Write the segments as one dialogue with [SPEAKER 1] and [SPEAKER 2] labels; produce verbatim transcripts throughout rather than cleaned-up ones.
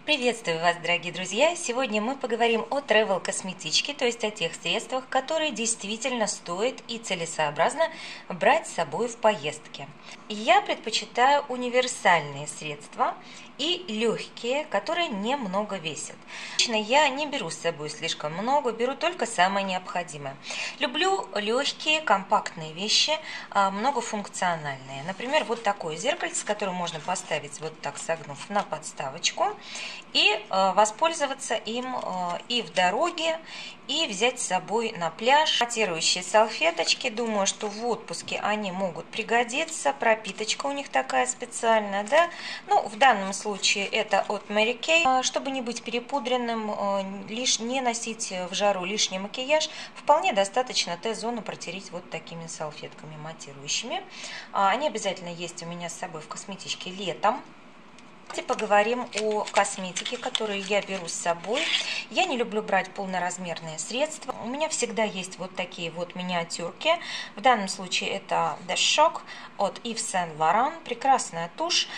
[SPEAKER 1] Приветствую вас, дорогие друзья! Сегодня мы поговорим о travel-косметичке, то есть о тех средствах, которые действительно стоит и целесообразно брать с собой в поездке. Я предпочитаю универсальные средства и легкие, которые немного весят. Лично я не беру с собой слишком много, беру только самое необходимое. Люблю легкие, компактные вещи, многофункциональные. Например, вот такое зеркальце, которое можно поставить вот так согнув на подставочку и воспользоваться им и в дороге, и взять с собой на пляж. Матирующие салфеточки, думаю, что в отпуске они могут пригодиться. Пропиточка у них такая специальная, да. Ну, в данном случае это от Mary Kay. Чтобы не быть перепудренным, лишь не носить в жару лишний макияж, вполне достаточно Т-зону протереть вот такими салфетками матирующими. Они обязательно есть у меня с собой в косметичке летом. Давайте поговорим о косметике, которую я беру с собой. Я не люблю брать полноразмерные средства. У меня всегда есть вот такие вот миниатюрки. В данном случае это The Shock от Yves Saint Laurent. Прекрасная тушь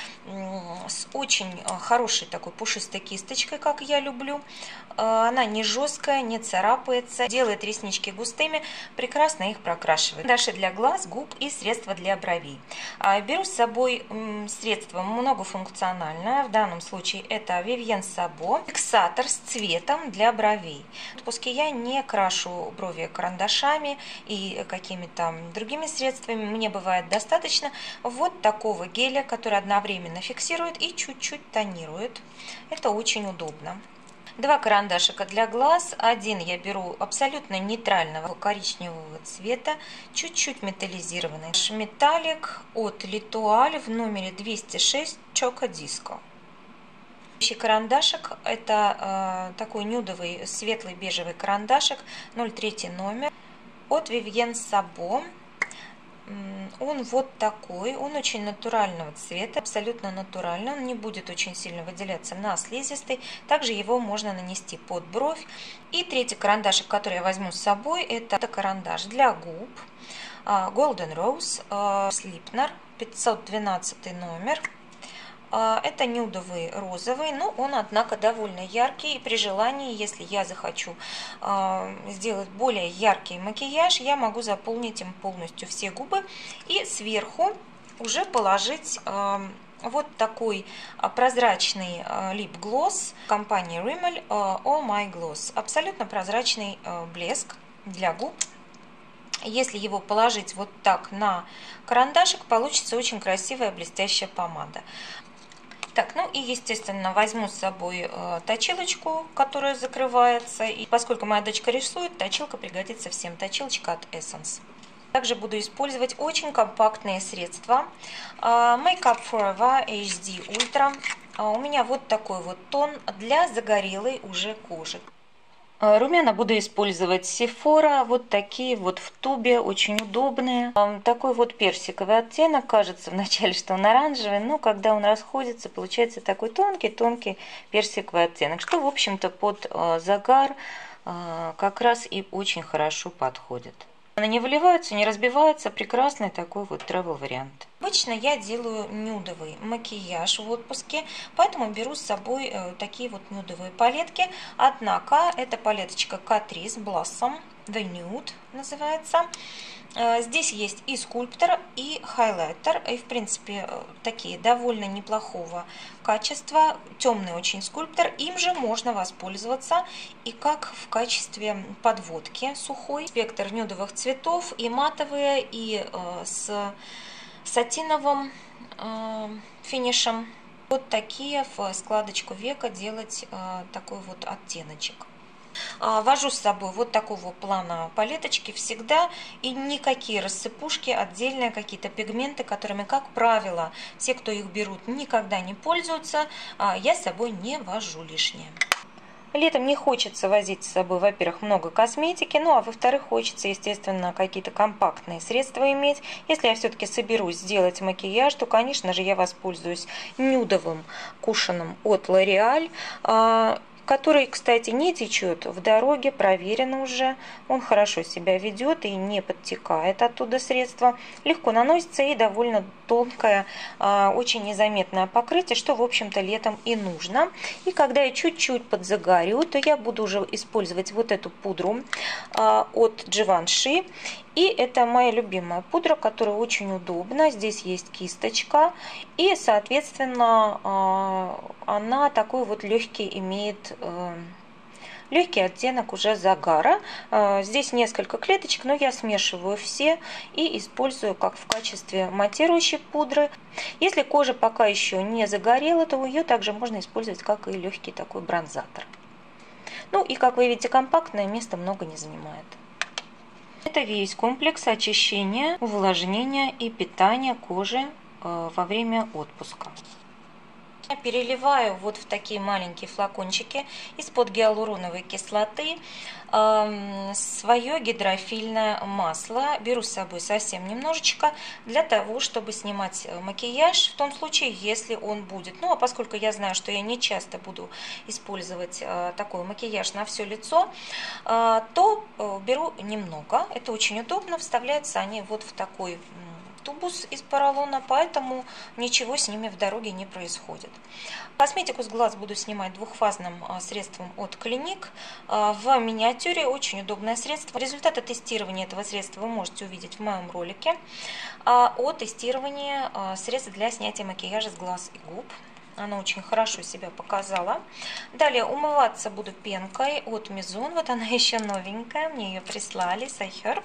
[SPEAKER 1] с очень хорошей такой пушистой кисточкой, как я люблю. Она не жесткая, не царапается, делает реснички густыми, прекрасно их прокрашивает. Дальше для глаз, губ и средства для бровей. Беру с собой средство многофункциональное. В данном случае это Vivienne Sabo. Фиксатор с цветом для бровей. В отпуске я не крашу брови карандашами и какими-то другими средствами. Мне бывает достаточно вот такого геля, который одновременно фиксирует и чуть-чуть тонирует. Это очень удобно. Два карандашика для глаз. Один я беру абсолютно нейтрального коричневого цвета, чуть-чуть металлизированный. Металлик от L'Etoile в номере двести шесть Choco Disco. Следующий карандашик это э, такой нюдовый светлый бежевый карандашик, ноль три номер от Vivienne Sabo. Он вот такой, он очень натурального цвета, абсолютно натуральный, он не будет очень сильно выделяться на слизистой, также его можно нанести под бровь. И третий карандашик, который я возьму с собой, это карандаш для губ Golden Rose Slipner, пятьсот двенадцатый номер. Это нюдовый розовый, но он, однако, довольно яркий. И при желании, если я захочу сделать более яркий макияж, я могу заполнить им полностью все губы. И сверху уже положить вот такой прозрачный лип-глосс компании Rimmel All My Gloss. Абсолютно прозрачный блеск для губ. Если его положить вот так на карандашик, получится очень красивая блестящая помада. Так, ну и, естественно, возьму с собой э, точилочку, которая закрывается. И поскольку моя дочка рисует, точилка пригодится всем. Точилочка от Essence. Также буду использовать очень компактные средства. Э, Make Up Forever эйч ди Ultra. Э, у меня вот такой вот тон для загорелой уже кожи. Румяна буду использовать Sephora, вот такие вот в тубе, очень удобные. Такой вот персиковый оттенок, кажется вначале, что он оранжевый, но когда он расходится, получается такой тонкий-тонкий персиковый оттенок, что, в общем-то, под загар как раз и очень хорошо подходит. Она не выливается, не разбивается, прекрасный такой вот travel вариант. Обычно я делаю нюдовый макияж в отпуске, поэтому беру с собой такие вот нюдовые палетки. Однако эта палеточка Catrice Blossom The Nude называется. Здесь есть и скульптор, и хайлайтер, и в принципе такие довольно неплохого качества. Темный очень скульптор, им же можно воспользоваться и как в качестве подводки сухой. Спектр нюдовых цветов и матовые, и э, с сатиновым э, финишем. Вот такие в складочку века делать э, такой вот оттеночек. Вожу с собой вот такого плана палеточки всегда, и никакие рассыпушки, отдельные какие-то пигменты, которыми, как правило, все, кто их берут, никогда не пользуются, я с собой не вожу лишнее. Летом не хочется возить с собой, во-первых, много косметики, ну а во-вторых, хочется, естественно, какие-то компактные средства иметь. Если я все-таки соберусь сделать макияж, то, конечно же, я воспользуюсь нюдовым кушаном от L'Oréal. который, кстати, не течет в дороге, проверено уже. Он хорошо себя ведет и не подтекает оттуда средство. Легко наносится и довольно тонкое, очень незаметное покрытие, что, в общем-то, летом и нужно. И когда я чуть-чуть подзагорю, то я буду уже использовать вот эту пудру от Givenchy. И это моя любимая пудра, которая очень удобна. Здесь есть кисточка. И, соответственно, она такой вот легкий имеет... легкий оттенок уже загара. Здесь несколько клеточек, но я смешиваю все и использую как в качестве матирующей пудры. Если кожа пока еще не загорела, то ее также можно использовать как и легкий такой бронзатор. Ну и, как вы видите, компактное, места много не занимает. Это весь комплекс очищения, увлажнения и питания кожи во время отпуска. Я переливаю вот в такие маленькие флакончики из-под гиалуроновой кислоты э, свое гидрофильное масло. Беру с собой совсем немножечко для того, чтобы снимать макияж в том случае, если он будет. Ну а поскольку я знаю, что я не часто буду использовать э, такой макияж на все лицо, э, то э, беру немного. Это очень удобно. Вставляются они вот в такой тубус из поролона, поэтому ничего с ними в дороге не происходит. Косметику с глаз буду снимать двухфазным средством от Clinique в миниатюре. Очень удобное средство. Результаты тестирования этого средства вы можете увидеть в моем ролике о тестировании средств для снятия макияжа с глаз и губ. Она очень хорошо себя показала. Далее умываться буду пенкой от Maison. Вот она еще новенькая. Мне ее прислали с iHerb.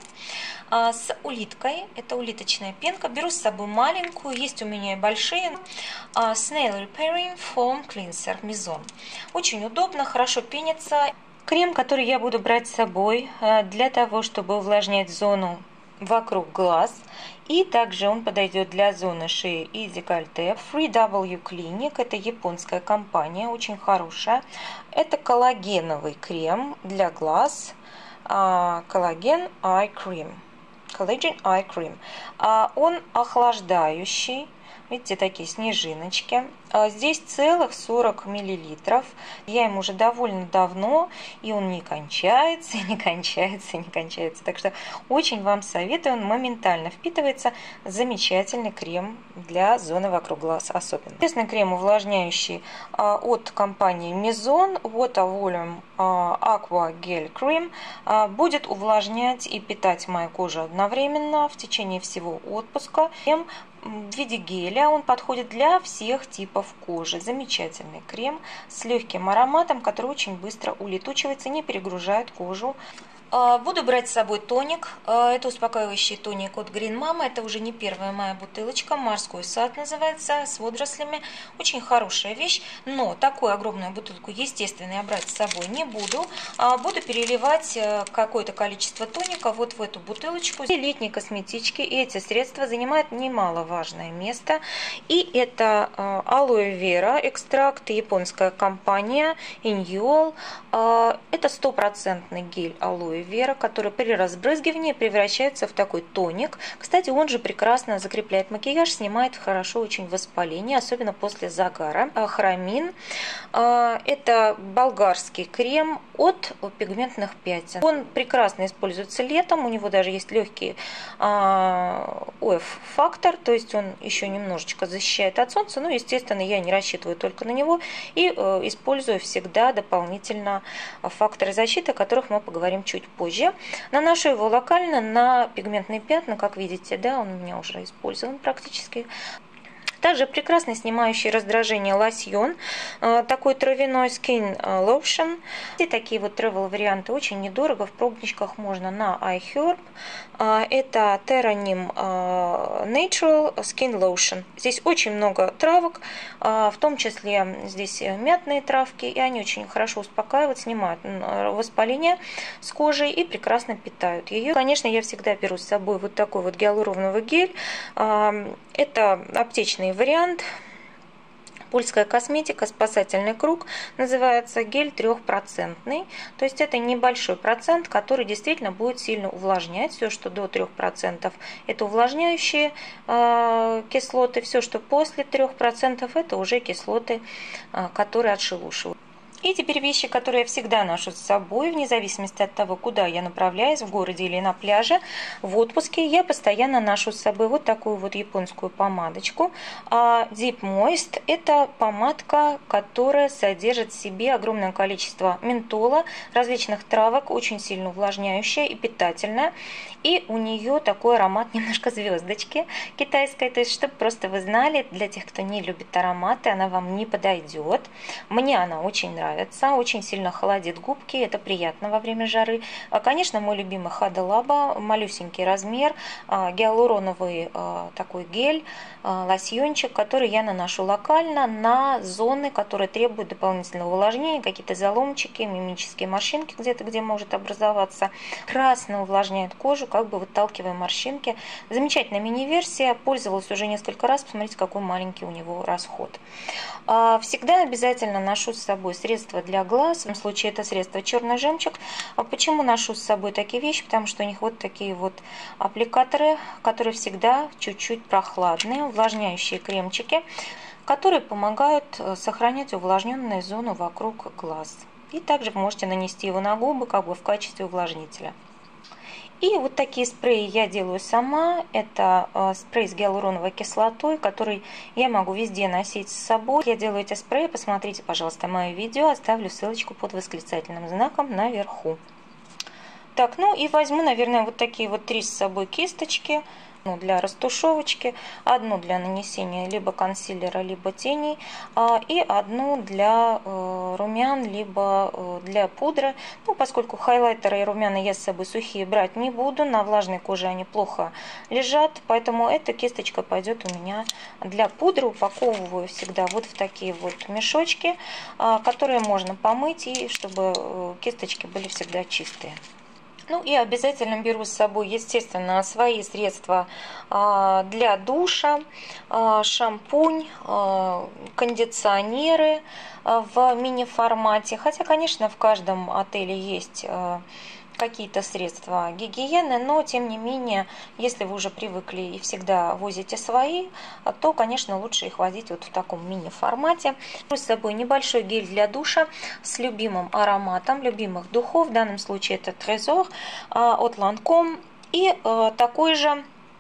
[SPEAKER 1] С улиткой. Это улиточная пенка. Беру с собой маленькую. Есть у меня и большие. Snail Repairing Foam Cleanser Maison. Очень удобно, хорошо пенится. Крем, который я буду брать с собой для того, чтобы увлажнять зону вокруг глаз. И также он подойдет для зоны шеи и декольте. фри дабл ю Clinic, это японская компания, очень хорошая. Это коллагеновый крем для глаз, коллаген Eye Cream. Collagen Eye Cream. Он охлаждающий. Видите, такие снежиночки. Здесь целых сорок миллилитров. Я им уже довольно давно, и он не кончается, не кончается, не кончается. Так что очень вам советую, он моментально впитывается. Замечательный крем для зоны вокруг глаз особенно. Честный крем увлажняющий от компании Maison, Water Volume Aqua Gel Cream, будет увлажнять и питать мою кожу одновременно в течение всего отпуска. Крем в виде геля, он подходит для всех типов кожи. Замечательный крем с легким ароматом, который очень быстро улетучивается, не перегружает кожу. Буду брать с собой тоник. Это успокаивающий тоник от Green Mama. Это уже не первая моя бутылочка. Морской сад называется, с водорослями. Очень хорошая вещь. Но такую огромную бутылку, естественно, я брать с собой не буду. Буду переливать какое-то количество тоника вот в эту бутылочку. И летние косметички. И эти средства занимают немаловажное место. И это алоэ вера, экстракт, японская компания Inюол. Это стопроцентный гель алоэ вера, который при разбрызгивании превращается в такой тоник. Кстати, он же прекрасно закрепляет макияж, снимает хорошо очень воспаление, особенно после загара. Хромин. Это болгарский крем от пигментных пятен. Он прекрасно используется летом, у него даже есть легкий о эф-фактор, то есть он еще немножечко защищает от солнца, но, естественно, я не рассчитываю только на него и использую всегда дополнительно факторы защиты, о которых мы поговорим чуть позже. Наношу его локально на пигментные пятна, как видите, да, он у меня уже использован практически. Также прекрасно снимающий раздражение лосьон, такой травяной Skin Lotion. И такие вот travel варианты очень недорого, в пробничках можно на iHerb. Это Terra Neem Natural Skin Lotion. Здесь очень много травок, в том числе здесь мятные травки, и они очень хорошо успокаивают, снимают воспаление с кожей и прекрасно питают ее. Конечно, я всегда беру с собой вот такой вот гиалуроновый гель. Это аптечный вариант. Польская косметика, спасательный круг, называется гель трехпроцентный. То есть это небольшой процент, который действительно будет сильно увлажнять. Все, что до трёх процентов, это увлажняющие э, кислоты. Все, что после трёх процентов, это уже кислоты, э, которые отшелушивают. И теперь вещи, которые я всегда ношу с собой, вне зависимости от того, куда я направляюсь, в городе или на пляже, в отпуске, я постоянно ношу с собой вот такую вот японскую помадочку. Deep Moist – это помадка, которая содержит в себе огромное количество ментола, различных травок, очень сильно увлажняющая и питательная. И у нее такой аромат немножко звездочки китайской, то есть, чтобы просто вы знали, для тех, кто не любит ароматы, она вам не подойдет. Мне она очень нравится, очень сильно холодит губки, это приятно во время жары. Конечно, мой любимый Hada Labo, малюсенький размер, гиалуроновый такой гель, лосьончик, который я наношу локально на зоны, которые требуют дополнительного увлажнения, какие-то заломчики, мимические морщинки где-то, где может образоваться. Красно увлажняет кожу, как бы выталкивая морщинки. Замечательная мини-версия, пользовалась уже несколько раз, посмотрите, какой маленький у него расход. Всегда обязательно ношу с собой средства для глаз, в этом случае это средство черный жемчуг. Почему ношу с собой такие вещи? Потому что у них вот такие вот аппликаторы, которые всегда чуть-чуть прохладные, увлажняющие кремчики, которые помогают сохранять увлажненную зону вокруг глаз. И также вы можете нанести его на губы, как бы в качестве увлажнителя. И вот такие спреи я делаю сама. Это спрей с гиалуроновой кислотой, который я могу везде носить с собой. Я делаю эти спреи, посмотрите, пожалуйста, мое видео. Оставлю ссылочку под восклицательным знаком наверху. Так, ну и возьму, наверное, вот такие вот три с собой кисточки. Одну для растушевочки, одну для нанесения либо консилера, либо теней, и одну для румян, либо для пудры. Ну, поскольку хайлайтеры и румяна я с собой сухие брать не буду, на влажной коже они плохо лежат, поэтому эта кисточка пойдет у меня для пудры. Упаковываю всегда вот в такие вот мешочки, которые можно помыть, и чтобы кисточки были всегда чистые. Ну и обязательно беру с собой, естественно, свои средства для душа, шампунь, кондиционеры в мини-формате. Хотя, конечно, в каждом отеле есть какие-то средства гигиены, но тем не менее, если вы уже привыкли и всегда возите свои, то, конечно, лучше их возить вот в таком мини-формате. Беру с собой небольшой гель для душа с любимым ароматом, любимых духов, в данном случае это Trésor от Lancôme, и такой же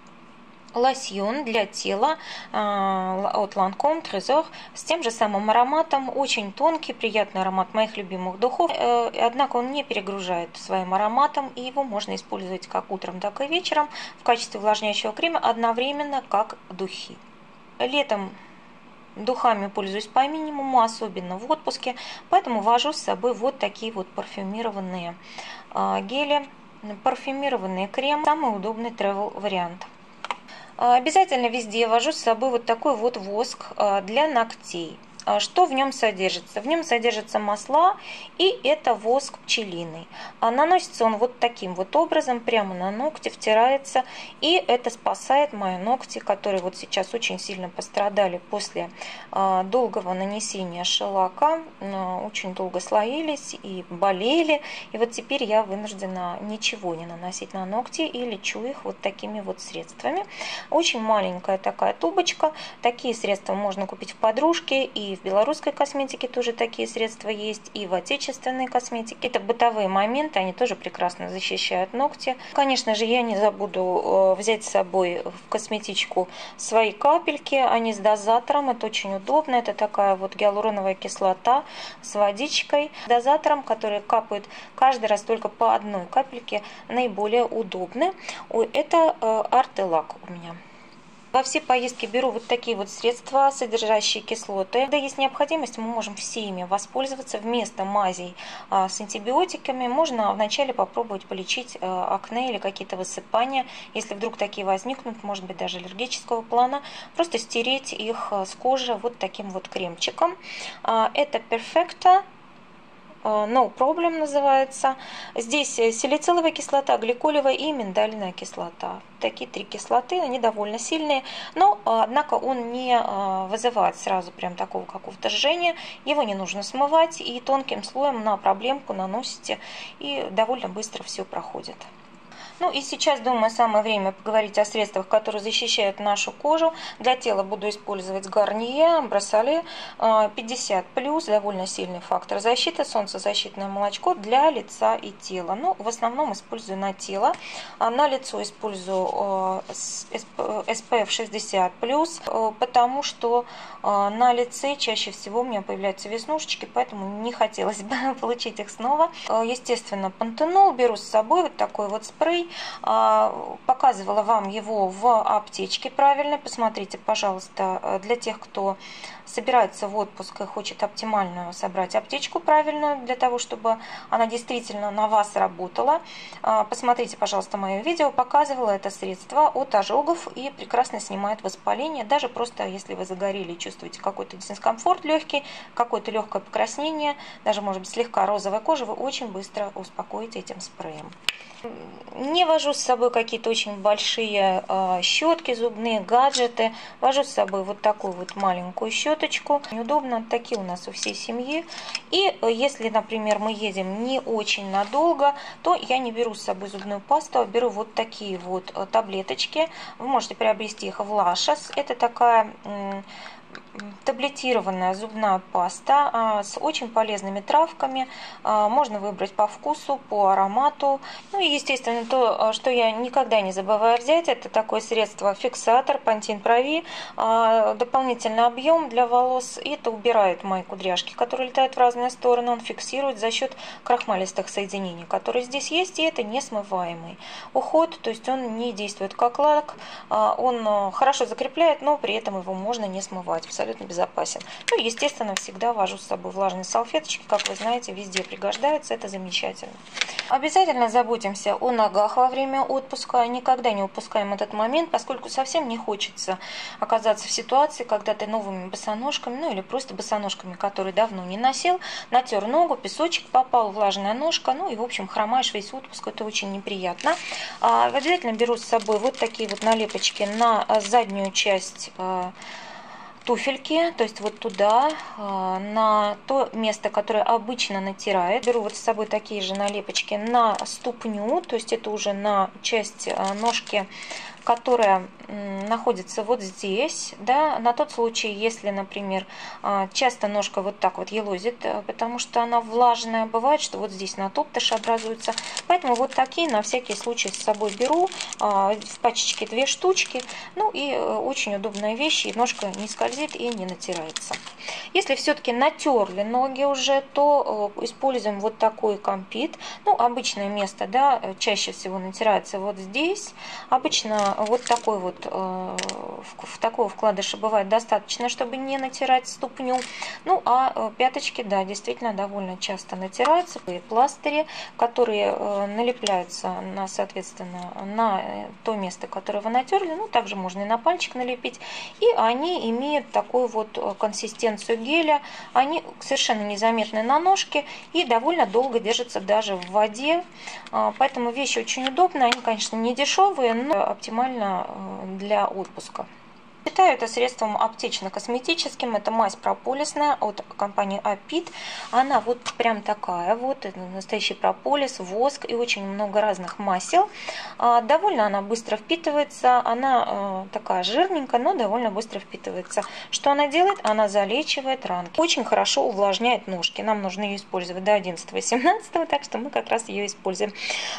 [SPEAKER 1] лосьон для тела от Lancôme Trésor с тем же самым ароматом, очень тонкий, приятный аромат моих любимых духов, однако он не перегружает своим ароматом, и его можно использовать как утром, так и вечером в качестве увлажняющего крема, одновременно как духи. Летом духами пользуюсь по минимуму, особенно в отпуске, поэтому вожу с собой вот такие вот парфюмированные гели, парфюмированный крем, самый удобный travel вариант. Обязательно везде вожу с собой вот такой вот воск для ногтей. Что в нем содержится? В нем содержатся масла, и это воск пчелиный. Наносится он вот таким вот образом, прямо на ногти втирается, и это спасает мои ногти, которые вот сейчас очень сильно пострадали после долгого нанесения шелака, очень долго слоились и болели, и вот теперь я вынуждена ничего не наносить на ногти и лечу их вот такими вот средствами. Очень маленькая такая тубочка, такие средства можно купить в подружке, и в белорусской косметике тоже такие средства есть, и в отечественной косметике. Это бытовые моменты, они тоже прекрасно защищают ногти. Конечно же, я не забуду взять с собой в косметичку свои капельки, они с дозатором, это очень удобно. Это такая вот гиалуроновая кислота с водичкой, дозатором, который капает каждый раз только по одной капельке, наиболее удобны. Это Art-Lac у меня. Во все поездки беру вот такие вот средства, содержащие кислоты. Когда есть необходимость, мы можем все ими воспользоваться. Вместо мазей с антибиотиками можно вначале попробовать полечить акне или какие-то высыпания. Если вдруг такие возникнут, может быть даже аллергического плана, просто стереть их с кожи вот таким вот кремчиком. Это Perfecta. No Problem называется. Здесь салициловая кислота, гликолевая и миндальная кислота. Такие три кислоты, они довольно сильные, но, однако, он не вызывает сразу прям такого какого-то жжения. Его не нужно смывать, и тонким слоем на проблемку наносите, и довольно быстро все проходит. Ну и сейчас, думаю, самое время поговорить о средствах, которые защищают нашу кожу. Для тела буду использовать Гарнье, Бросоле пятьдесят плюс, довольно сильный фактор защиты, солнцезащитное молочко для лица и тела. Ну, в основном использую на тело. На лицо использую эс пэ эф шестьдесят плюс, потому что на лице чаще всего у меня появляются веснушечки, поэтому не хотелось бы получить их снова. Естественно, пантенол беру с собой, вот такой вот спрей. Показывала вам его в аптечке правильно. Посмотрите, пожалуйста, для тех, кто собирается в отпуск и хочет оптимальную собрать аптечку правильную, для того, чтобы она действительно на вас работала. Посмотрите, пожалуйста, мое видео. Показывала это средство от ожогов и прекрасно снимает воспаление. Даже просто если вы загорели и чувствуете какой-то дискомфорт легкий, какое-то легкое покраснение, даже может быть слегка розовая кожа, вы очень быстро успокоите этим спреем. Не вожу с собой какие-то очень большие э, щетки зубные, гаджеты. Вожу с собой вот такую вот маленькую щеточку. Неудобно, такие у нас у всей семьи. И э, если, например, мы едем не очень надолго, то я не беру с собой зубную пасту, а беру вот такие вот э, таблеточки. Вы можете приобрести их в Лашас. Это такая... Э, таблетированная зубная паста с очень полезными травками. Можно выбрать по вкусу, по аромату. Ну и, естественно, то, что я никогда не забываю взять, это такое средство фиксатор Pantene Pro-V. Дополнительный объем для волос. И это убирает мои кудряшки, которые летают в разные стороны. Он фиксирует за счет крахмалистых соединений, которые здесь есть. И это несмываемый уход. То есть он не действует как лак. Он хорошо закрепляет, но при этом его можно не смывать. Абсолютно безопасен. Ну, естественно, всегда вожу с собой влажные салфеточки, как вы знаете, везде пригождаются, это замечательно. Обязательно заботимся о ногах во время отпуска, никогда не упускаем этот момент, поскольку совсем не хочется оказаться в ситуации, когда ты новыми босоножками, ну или просто босоножками, которые давно не носил, натер ногу, песочек попал, влажная ножка, ну и в общем хромаешь весь отпуск, это очень неприятно. Обязательно беру с собой вот такие вот налепочки на заднюю часть туфельки, то есть вот туда, на то место, которое обычно натирает. Беру вот с собой такие же налепочки на ступню, то есть это уже на часть ножки, которая находится вот здесь, да, на тот случай, если, например, часто ножка вот так вот елозит, потому что она влажная, бывает, что вот здесь натоптыш образуется, поэтому вот такие на всякий случай с собой беру, в пачечке две штучки, ну и очень удобная вещь, и ножка не скользит и не натирается. Если все-таки натерли ноги уже, то используем вот такой компит, ну, обычное место, да, чаще всего натирается вот здесь, обычно вот такой вот, в такого вкладыша бывает достаточно, чтобы не натирать ступню. Ну, а пяточки, да, действительно довольно часто натираются. И пластыри, которые налепляются, на, соответственно, на то место, которое вы натерли, ну, также можно и на пальчик налепить. И они имеют такую вот консистенцию геля. Они совершенно незаметны на ножке и довольно долго держатся даже в воде. Поэтому вещи очень удобные. Они, конечно, не дешевые, но оптимально для отпуска. Считаю это средством аптечно-косметическим. Это мазь прополисная от компании Апит. Она вот прям такая вот, это настоящий прополис, воск и очень много разных масел. Довольно она быстро впитывается. Она такая жирненькая, но довольно быстро впитывается. Что она делает? Она залечивает ранки. Очень хорошо увлажняет ножки. Нам нужно ее использовать до одиннадцатого-семнадцатого, так что мы как раз ее используем.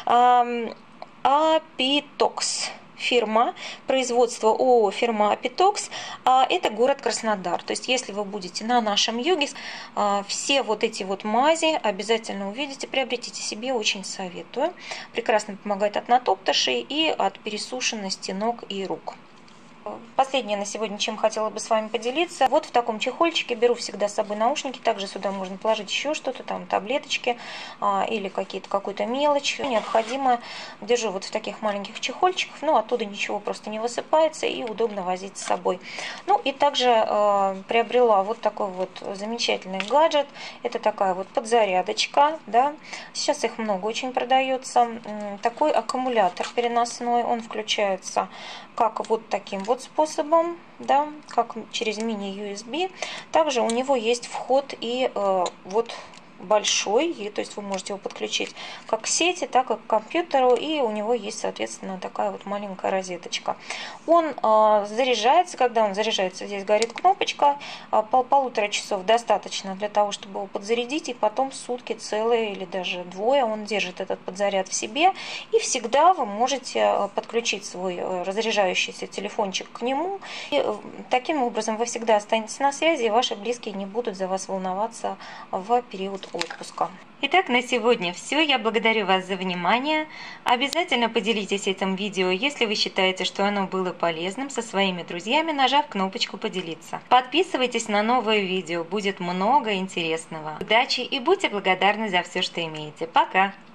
[SPEAKER 1] Апитокс. Фирма, производство ООО фирма Апитокс, это город Краснодар. То есть, если вы будете на нашем юге, все вот эти вот мази обязательно увидите, приобретите себе, очень советую. Прекрасно помогает от натоптышей и от пересушенности ног и рук. Последнее на сегодня, чем хотела бы с вами поделиться. Вот в таком чехольчике беру всегда с собой наушники. Также сюда можно положить еще что-то, там таблеточки а, или какие-то, какую-то мелочь необходимое. Держу вот в таких маленьких чехольчиках. Ну, оттуда ничего просто не высыпается и удобно возить с собой. Ну, и также э, приобрела вот такой вот замечательный гаджет. Это такая вот подзарядочка, да. Сейчас их много очень продается. Такой аккумулятор переносной. Он включается как вот таким вот способом, да, как через мини ю эс би. Также у него есть вход и э, вот
[SPEAKER 2] большой, и, то есть вы можете его подключить как к сети, так и к компьютеру, и у него есть, соответственно, такая вот маленькая розеточка. Он э, заряжается, когда он заряжается, здесь горит кнопочка, э, пол полутора часов достаточно для того, чтобы его подзарядить, и потом сутки целые или даже двое он держит этот подзаряд в себе, и всегда вы можете подключить свой разряжающийся телефончик к нему, и таким образом вы всегда останетесь на связи, и ваши близкие не будут за вас волноваться в период отпуска.
[SPEAKER 1] Итак, на сегодня все. Я благодарю вас за внимание. Обязательно поделитесь этим видео, если вы считаете, что оно было полезным, со своими друзьями, нажав кнопочку «Поделиться». Подписывайтесь на новые видео, будет много интересного. Удачи и будьте благодарны за все, что имеете. Пока!